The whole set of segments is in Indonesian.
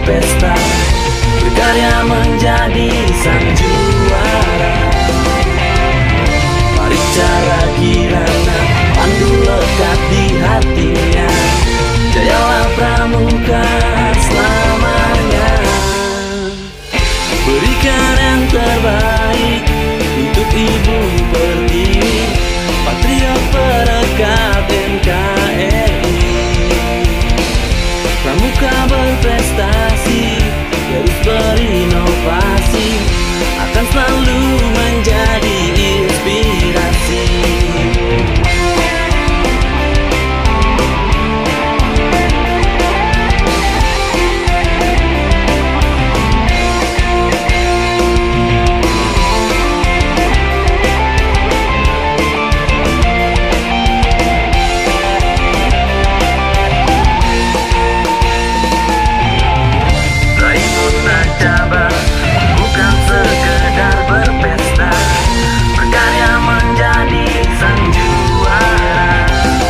berpesta, berkarya menjadi sang juara. Mari cara Kirana, pandu lekat di hatinya, jayalah Pramuka selamanya. Berikan yang terbaik untuk Ibu Pertiwi, patriot perekat NKRI. Pramuka berprestasi, terus berinovasi, akan selalu menjadi inspirasi. Bukan sekedar berpesta, berkarya menjadi sang juara.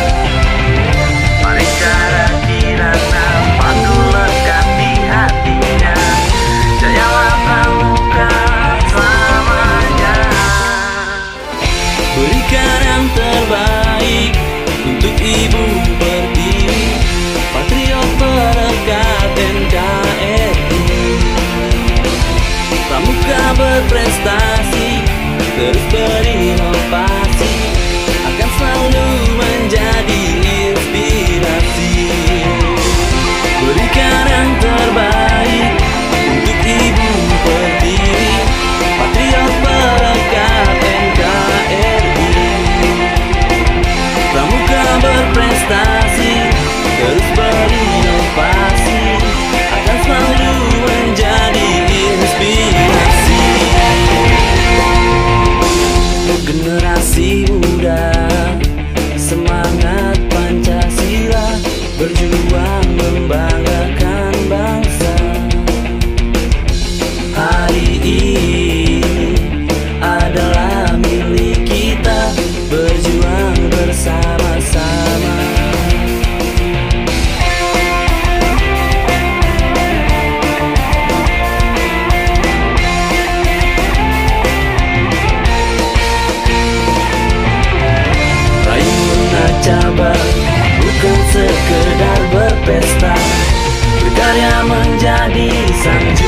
Mari cara Kirana, pandu lekat di hatinya, jayalah Pramuka selamanya. Berikan yang terbaik untuk Ibu Pertiwi, patriot perekat NKRI. Pramuka berprestasi, terus berinovasi, akan selalu menjadi inspirasi. Berikan yang terbaik untuk Ibu Pertiwi, patriot perekat NKRI. Pramuka berprestasi, terus berinovasi, akan selalu menjadi inspirasi. Generasi muda, semangat Pancasila, berjuang membanggakan bangsa. Hari ini adalah milik kita, berjuang bersama-sama. Bukan sekedar berpesta, berkarya menjadi sang juara.